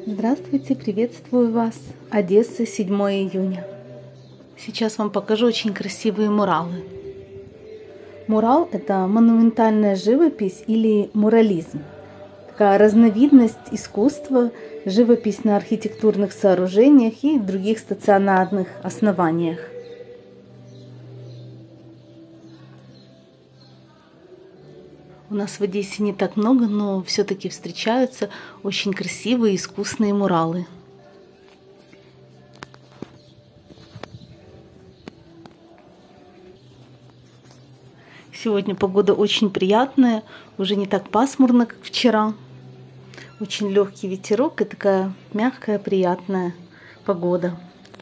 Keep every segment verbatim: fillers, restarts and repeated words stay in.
Здравствуйте, приветствую вас. Одесса, седьмое июня. Сейчас вам покажу очень красивые муралы. Мурал – это монументальная живопись или мурализм. Такая разновидность искусства, живопись на архитектурных сооружениях и других стационарных основаниях. У нас в Одессе не так много, но все-таки встречаются очень красивые искусные муралы. Сегодня погода очень приятная, уже не так пасмурно, как вчера. Очень легкий ветерок и такая мягкая, приятная погода.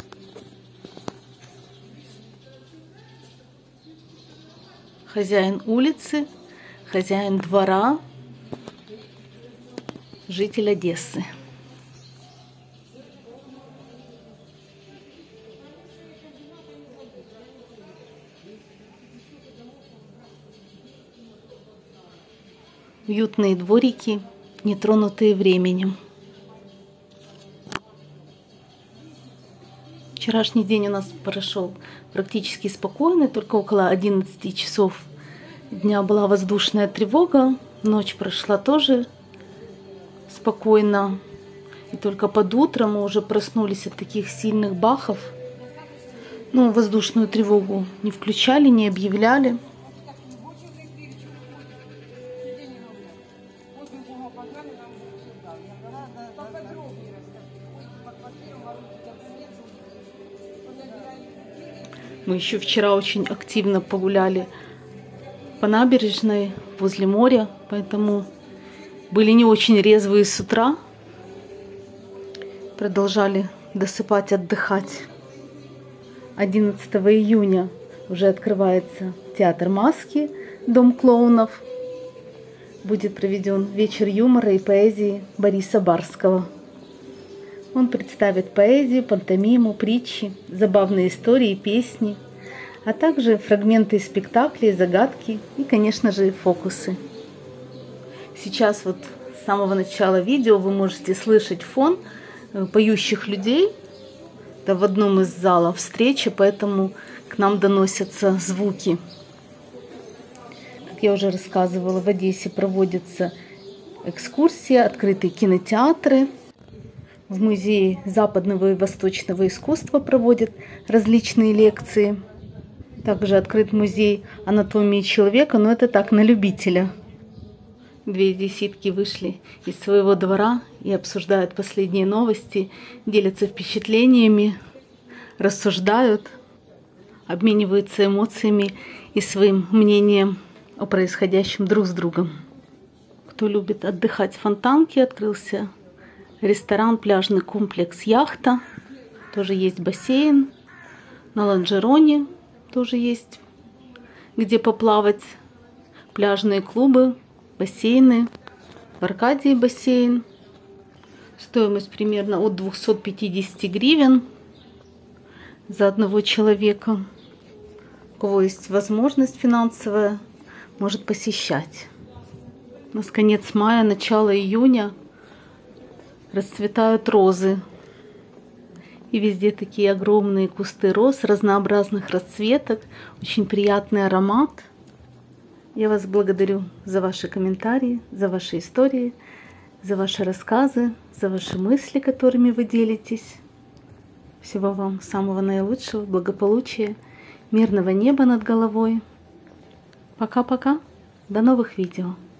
Хозяин улицы, хозяин двора, житель Одессы. Уютные дворики, нетронутые временем. Вчерашний день у нас прошел практически спокойно, только около одиннадцати часов дня была воздушная тревога, ночь прошла тоже спокойно. И только под утро мы уже проснулись от таких сильных бахов. Ну, воздушную тревогу не включали, не объявляли. Мы еще вчера очень активно погуляли по набережной возле моря, поэтому были не очень резвые с утра. Продолжали досыпать, отдыхать. одиннадцатого июня уже открывается театр маски, дом клоунов. Будет проведен вечер юмора и поэзии Бориса Барского. Он представит поэзию, пантомиму, притчи, забавные истории, песни, а также фрагменты из спектаклей, загадки и, конечно же, фокусы. Сейчас вот с самого начала видео вы можете слышать фон поющих людей. Это в одном из залов встречи, поэтому к нам доносятся звуки. Как я уже рассказывала, в Одессе проводятся экскурсии, открытые кинотеатры. В Музее западного и восточного искусства проводят различные лекции. Также открыт музей анатомии человека, но это так, на любителя. Две одесситки вышли из своего двора и обсуждают последние новости, делятся впечатлениями, рассуждают, обмениваются эмоциями и своим мнением о происходящем друг с другом. Кто любит отдыхать в Фонтанке, открылся ресторан, пляжный комплекс «Яхта». Тоже есть бассейн. На Лонжероне тоже есть где поплавать. Пляжные клубы, бассейны. В Аркадии бассейн. Стоимость примерно от двухсот пятидесяти гривен за одного человека. У кого есть возможность финансовая, может посещать. У нас конец мая, начало июня. Расцветают розы. И везде такие огромные кусты роз разнообразных расцветок. Очень приятный аромат. Я вас благодарю за ваши комментарии, за ваши истории, за ваши рассказы, за ваши мысли, которыми вы делитесь. Всего вам самого наилучшего, благополучия, мирного неба над головой. Пока-пока. До новых видео.